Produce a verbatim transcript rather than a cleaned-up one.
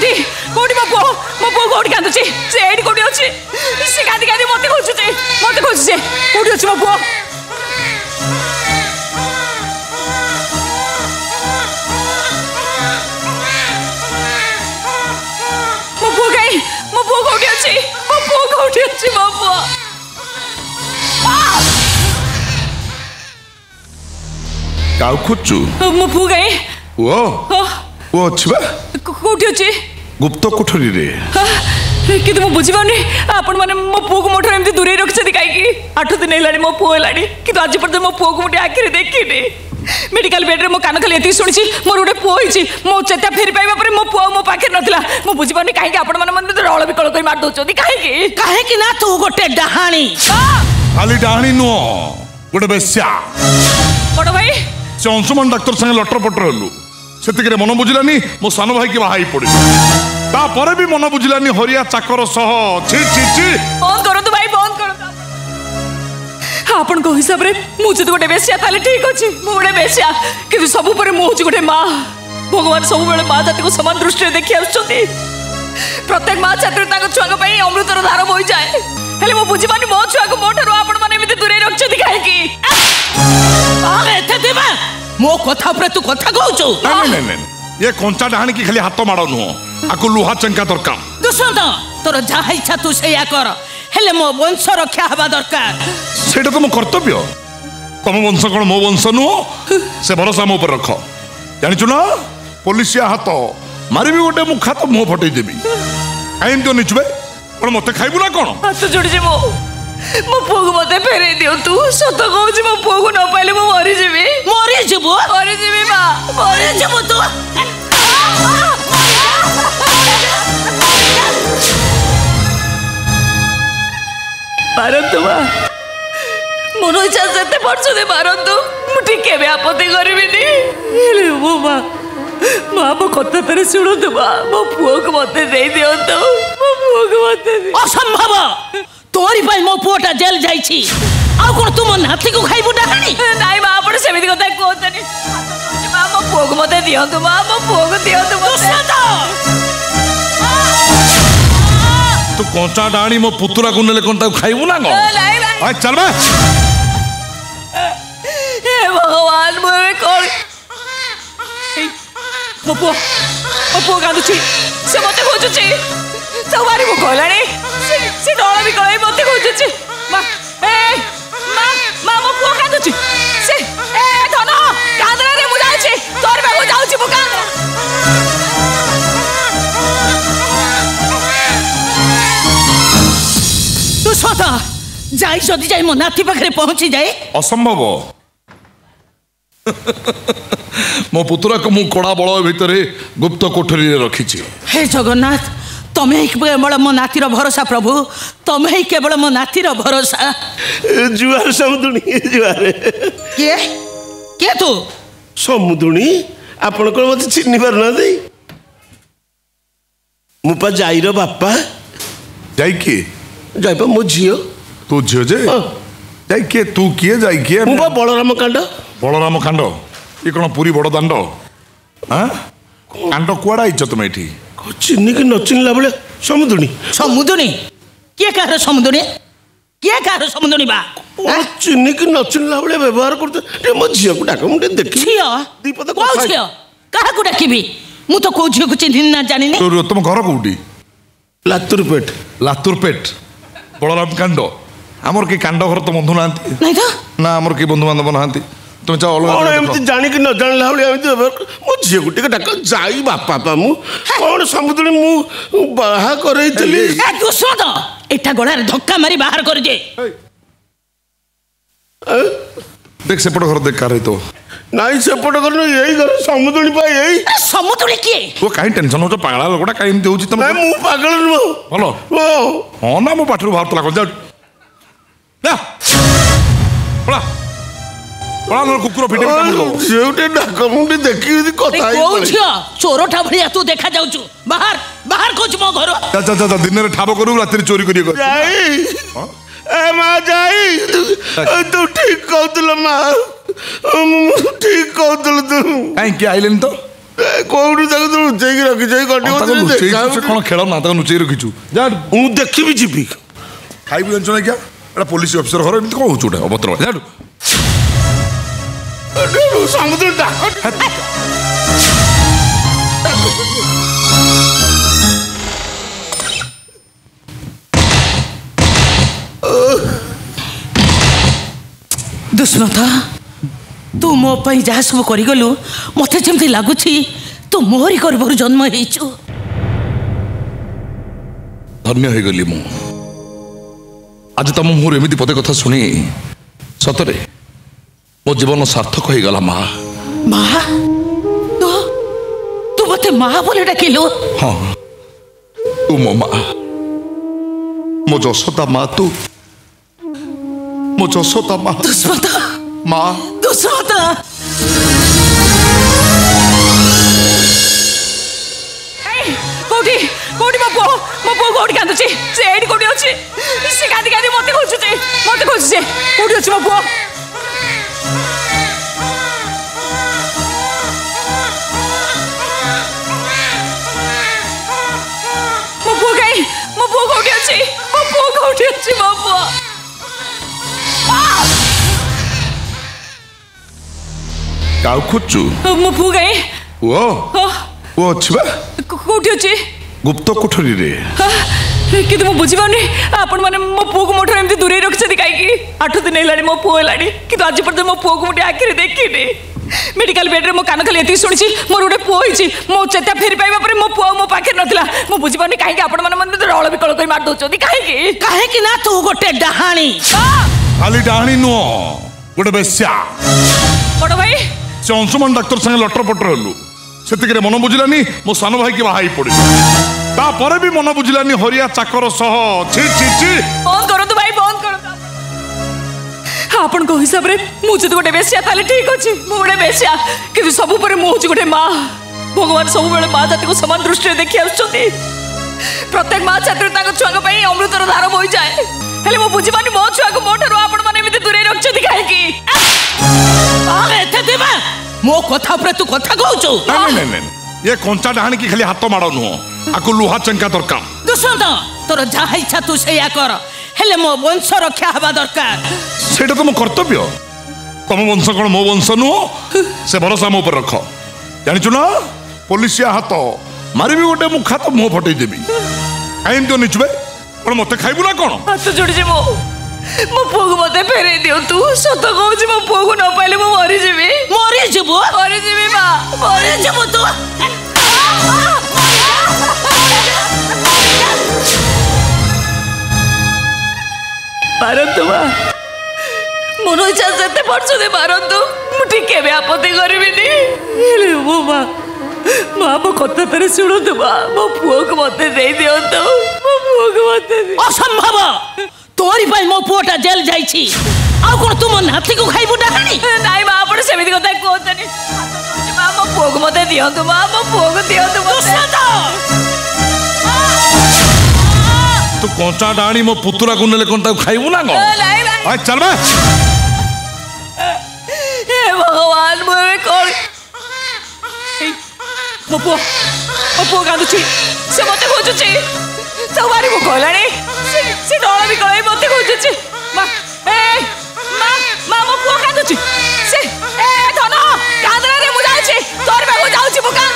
कोठी कोठी मो पुओ मो पुओ कोठी कांदुची से एडी कोठी अछि से कांदी कांदी मते खोजुची मते खोजुची कोठी अछि मो पुओ मो पुओ गई मो पुओ कोठी अछि मो पुओ कोठी अछि मो पुओ काउ खुचु मो पुओ गई ओ ओ छबा कोठी अछि गुप्त कोठरी रे कि तुम बुझीबानी आपण माने मो पुओ को मोठर एमती दूरे रखछथि काई की आठ दिन हेलानी मो पुओ हेलानी कि आज पर्यंत मो पुओ को मोटे आखिरे देखिनी मेडिकल बेड रे मो कान खाली एती सुनिछि मोर गोटे पुओ हिछि मो चेता फेरी पाइबा पर मो पुओ मो पाखे नथिला मो बुझीबानी काई कि आपण माने मन रळ बिकळ कई मार दोछथि काई की काहे कि ना तू गोटे डहाणी खाली डहाणी नो गोटे बेस्या बड़ भाई से अंशुमान डाक्टर संगे लटर पटर हलु सेतिके मन बुझिलानी मो सान भाई के बाहाई पड़ी तापर भी मन बुझिलानी हरिया चाकर सह छी छी छी बंद करो तो भाई बंद करो आपण को हिसाब रे मु जद गोटे बेसिया ताले ठीक अछि मु गोटे बेसिया कि सब पर मु होछि गोटे मां भगवान सब बेले मां जाति को समान दृष्टि रे देखि आछथि प्रत्येक मां छात्र ताको छुआ पई अमृतर धार बोई जाए हेले मु बुझिबानी मो छुआ को मोठरो आपण माने एमिति दूरे रखछथि काहे की अरे एते देबा मो कथा पर तू कथा कहउछु नहीं नहीं नहीं ये कंचा डहाणी की खाली हाथ मारो नुह आको लुहा चंका दरकार दुष्यंत तोर जहा इच्छा तू सेया कर हेले मो वंश रक्षा हवा दरकार सेटा तो मो कर्तव्य तम वंश कोन मो वंश नुह से भरोसा मो ऊपर रख जानिछु ना पुलिसिया हाथ मारिबी गोटे मुखा तो मुंह फटई देबी काइन तो निचबे कोन मते खाइबु ना कोन हाथ जोड़ी जे मो मो पुओ को मते फेरे दियो तू सत कहू मो पुओ को न पाइले मो मरी जेबी मरी जेबो मरी जेबी मां मरी जेबो तू मारंतु मां मोनो इच्छा जते पड़छ दे मारंतु मु ठीक बे आपत्ति करबिनी हेले मो मां मां मो कथा तरे सुनो तो मां मो पुओ को मते दे दियो तो मो पुओ को मते असंभव तोरी पाई मो पुओटा जेल जाईछि आ कोन तुम नाथी को खाइबु डाहाणी नाई मां आपण सेमिति कथा कोतनी मां मो पुओ को मते दियो तो मां मो पुओ को दियो तो मते तू कंचा डाणी मो पुतुरा को नेले कोन ता खाइबु ना गो नहीं नहीं आ चल बे हे भगवान मोरे कोन मो पुओ मो पुओ कांदुची से मते खोजुची सवारी मो कोलाणी से से डोला भी कोई मते खोजुची मां ए मां मां मो पुओ कांदुची से ए धनो कांदरा रे मु जाउची तोर बे मु जाउची मु कांदरा तू सता जाई जदी जाई मो नाती पाखरे पहुंची जाए असंभव मो पुतुरा को मु कोड़ा बळ भितरे गुप्त कोठरी रे रखिछि हे जगन्नाथ तमे ही केवल मो नातीर भरोसा प्रभु तमे ही केवल मो नातीर भरोसा जुआर समुदुणी जुआर के के तू समुदुणी आपण को मते चिन्नी पार ना दे मु पा जाईर बापा जाई के जाई पा मो झियो तू झियो जे जाई के तू किए जाई के मु पा बलराम कांड बलराम कांड ये कौन पूरी बड़ दांड हाँ कांड कुआड़ा इज्जत तुम एठी चिन्नी की न चिन्हला बेले समुदुणी समुदुणी के कहर समुदुणी के कहर समुदुणी बा चिन्नी की न चिन्हला बेले व्यवहार करते मो झियो को डाक मुटे देखि झियो दीपद को झियो काहा को डाकिबी मु तो को झियो को चिन्हिन ना जानिनी तो तुम घर कोउडी लातुर पेट लातुर पेट बलराम कांड हमर के कांड घर तो बंधु नांती नहीं तो ना हमर के बंधु बांधव नांती तुम चाहो अलग कौन एमती जानी कि न जानला भली एमती मो झियो गुटी के डाक जाई बापा पा मु कौन समुद्री मु बाहा करैतली ए दुष्मत एटा गोड़ा रे धक्का मारी बाहर कर जे देख सेपट घर देख कर तो नहीं सेपट घर यही घर समुद्री पा यही समुद्री के वो काई टेंशन हो पागला लोकटा काई एमती होची तुम नहीं मु पागल नु हेलो ओ हां ना मो पाठरू बाहर तला कर जा ना बड़ा बड़ा न कुकुर फिटे काम दो जेउटे डाक मुंडी देखि कथा आई को छियो चोरठा भलिया तू देखा जाउछु बाहर बाहर कोच मो घर जा जा जा दिन रे ठाबो करू रात्रि चोरी करियो कर जाई ए मां जाई तू ठीक कहतल मां ठीक कहतल तू काई के आइलेन तो କୋଉଠି ତାକୁ ତୁ ଲୁଚେଇକି ରଖିଛ ଏଇ ଗଣ୍ଡି ତାକୁ ଲୁଚେଇଛୁ ସେ କ'ଣ ଖେଳ ନା ତାକୁ ଲୁଚେଇ ରଖିଛୁ ଯା ମୁଁ ଦେଖିବି ଯିବି ଖାଇବୁ ଜାଣିଛୁ ନା କିଆ ଏଇଟା ପୋଲିସ ଅଫିସର ଘର ଏମିତି କ'ଣ ହଉଛୁ ଗୋଟେ ଅଭଦ୍ର ଜାଣୁ ସମୁଦ୍ର ଡାକ दुष्मंत तू मो पाई जहाँ सब करगलु मत जमी लगुच तू मोहरी गर्भर जन्म हो धन्य हो गली मु आज तुम मुहर एमती पदे कथा शुणी सतरे मो जीवन सार्थक हो गला माँ माँ तू तू मत माँ बोले डाकिलु हाँ तू मो माँ मो जशोदा माँ तू मो जशोदा माँ दुष्मंत माँ दुष्मंत कोठी कोठी मो पुओ मो पुओ कोठी कांदुची से एडी कोठी अछि से कांदी कांदी मते खोजुची मते खोजुची कोठी अछि मो पुओ मो पुओ गई मो पुओ कोठी अछि मो पुओ कोठी अछि मो पुओ काउ खोजु मो पुओ गई ओ ओ अछि बा कोठी अछि गुप्त कोठरी रे କିନ୍ତୁ ମୁଁ ବୁଝିପାରୁନି ଆପଣମାନେ ମୋ ପୁଅକୁ ମୋ ଠାରୁ ଏମିତି ଦୂରେଇ ରଖିଛନ୍ତି କାହିଁକି ଆଠ ଦିନ ହେଲାଣି ମୋ ପୁଅ ହେଲାଣି କିନ୍ତୁ ଆଜି ପର୍ଯ୍ୟନ୍ତ ମୋ ପୁଅକୁ ମୁଁ ଟିକେ ଆଖିରେ ଦେଖିନି ମେଡିକାଲ ବେଡ୍ରେ ମୋ କାନ ଖାଲି ଏତିକି ଶୁଣିଛି ମୋର ଗୋଟେ ପୁଅ ହେଇଛି ମୋ ଚେତା ଫେରି ପାଇବା ପରେ ମୋ ପୁଅ ମୋ ପାଖରେ ନଥିଲା ମୁଁ ବୁଝିପାରୁନି କାହିଁକି ଆପଣମାନେ ମୋତେ ରଳ ବିକଳ କରି ମାରି ଦେଉଛନ୍ତି କାହିଁକି କାହିଁକି ନା ତୁ ଗୋଟେ ଡାହାଣୀ ଖାଲି ଡାହାଣୀ ନୁହଁ ଗୋଟେ ବେଶ୍ୟା ବଡ଼ ଭାଇ ସେ ଅଂଶୁମାନ ଡାକ୍ତର ସାଙ୍ଗେ ଲଟର ପଟର ହେଲୁ ସେତିକିରେ ମନ ବୁଝିଲାନି ମୋ ସାନ ଭାଇକି ବାହା ହେଇ ପଡ଼ିଲୁ ତାପରେ ବି ମନ ବୁଝିଲାନି ହରିଆ ଚାକର ସହ ଛି ଛି ଛି ବନ୍ଦ କରନ୍ତୁ ଭାଇ ବନ୍ଦ କରନ୍ତୁ ଆପଣଙ୍କ ହିସାବରେ ମୁଁ ଯଦି ଗୋଟେ ବେଶ୍ୟା ତାହେଲେ ଠିକ ଅଛି ମୁଁ ଗୋଟେ ବେଶ୍ୟା କିନ୍ତୁ ସବୁ ପରେ ମୁଁ ହେଉଛି ଗୋଟେ ମା ଭଗବାନ ସବୁବେଳେ ମା ଜାତିକୁ ସମାନ ଦୃଷ୍ଟିରେ ଦେଖି ଆସୁଛନ୍ତି ପ୍ରତ୍ୟେକ ମା ଛାତ୍ରୀ ତାଙ୍କ ଛୁଆଙ୍କ ପାଇଁ ଅମୃତର ଧାର ବୋହିଯାଏ ହେଲେ ମୁଁ ବୁଝିପାରୁନି ମୋ ଛୁଆକୁ ମୋ ଠାରୁ ଆପଣମାନେ ଏମିତି ଦୂରେଇ ରଖିଛନ୍ତି କାହିଁକି ମୋ କଥା ଉପରେ ତୁ କଥା କହୁଛୁ ନାଇଁ ନାଇଁ ନାଇଁ ये कंचा डाहाणी की खाली हाथ माड़ नुह आको लुहा चंका दरकार दुष्मंत तोर जहाँ इच्छा तू सेया कर हेले मो वंश रक्षा हवा दरकार सेटा तो मो कर्तव्य तुम वंश कौन मो वंश नुह से भरोसा मो ऊपर रख जानिचु ना पुलिसिया हाथ मारिबी गोटे मुखा तो मुह फटई देबी काई तो निचबे पण मते खाइबु ना कोन हाथ जोड़ी जे मो मो पुओ को मते फेरे दियो तू सत कहूची मो पुओ को न पाइले मो मरि जेबी मरि जेबो मरि जेबी मां मरि जेबो तू मारंतु मां मोनो इच्छा जते पड़छ दे मारंतु मु ठीक केबे आपत्ति करबिनी हेले मो मां मां मो कथा तरे सुनो तो मां मो पुओ को मते दे दियो तो मो पुओ को मते दे असंभव तोरी पाई मो पुओटा जेल जाईछि आ कोन तू मन हाथी को खाइबु डाहाणी नाई मां आपण सेमिति कथा कोतनी मां मो पुओ को मते दियो तो मां मो पुओ को दियो तो मते तू कंचा डाहाणी मो पुतुरा को नेले कोन ता खाइबु ना को नाई भाई आ चल बे हे भगवान मोरे कोन मो पुओ मो पुओ कांदुची से मते खोजुची तो मारी मु कहलाणी से से डोळ भी कहै मते खोजुची मा ए मा मा मो पुओ कांदुची से ए धन कांदरा रे मु जाउची तोर बे मु जाउची मु